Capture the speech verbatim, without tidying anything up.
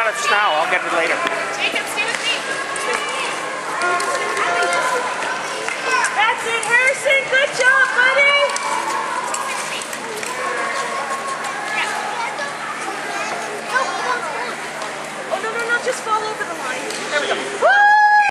on it just now. I'll get it later. Jacob, stay with me. That's it, Harrison. Good job, buddy.